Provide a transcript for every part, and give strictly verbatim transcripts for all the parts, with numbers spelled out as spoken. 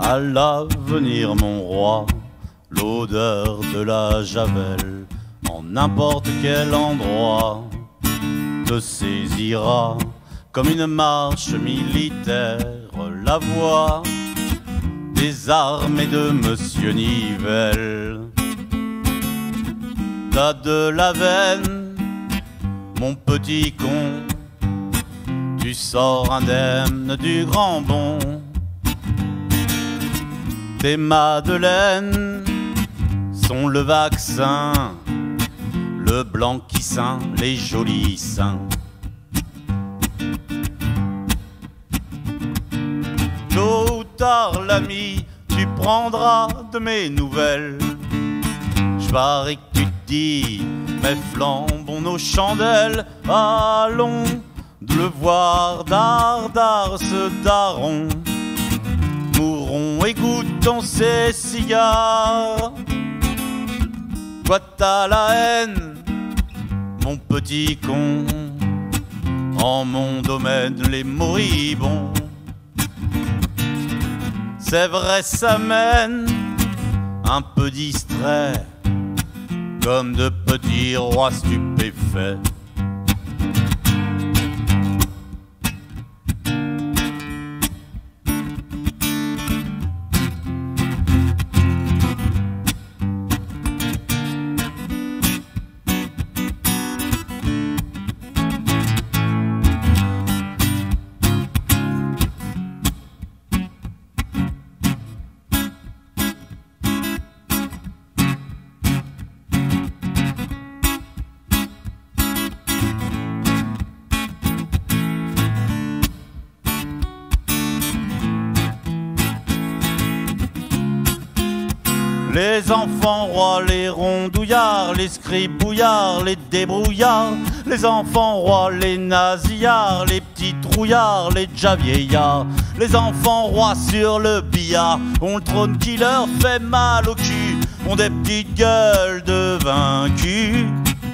À l'avenir, mon roi, l'odeur de la javel, en n'importe quel endroit, te saisira comme une marche militaire, la voix des armées de Monsieur Nivelle. T'as de la veine, mon petit con, tu sors indemne du grand bond. Tes madeleines sont le vaccin, le blanc qui ceint les jolis seins. Tôt ou tard, l'ami, tu prendras de mes nouvelles. Je parie que tu te dis, mais flambons nos chandelles. Allons de le voir dardard ce daron. Mourons et goûtons ces cigares. Toi t'as la haine, mon petit con, en mon domaine les moribonds. C'est vrai, ça mène un peu distrait, comme de petits rois stupéfaits. Les enfants rois, les rondouillards, les scribouillards, les débrouillards, les enfants rois, les nasillards, les petits trouillards, les déjà vieillards, les enfants rois sur le billard, ont le trône qui leur fait mal au cul, ont des petites gueules de vaincus.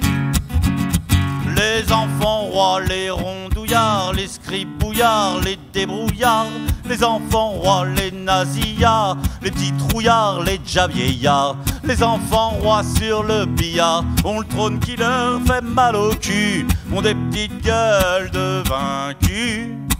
Les enfants rois, les rondouillards, les scribouillards, les débrouillards, les enfants rois, les nasillards, les petits trouillards, les déjà vieillards, les enfants rois sur le billard, ont le trône qui leur fait mal au cul, ont des petites gueules de vaincus.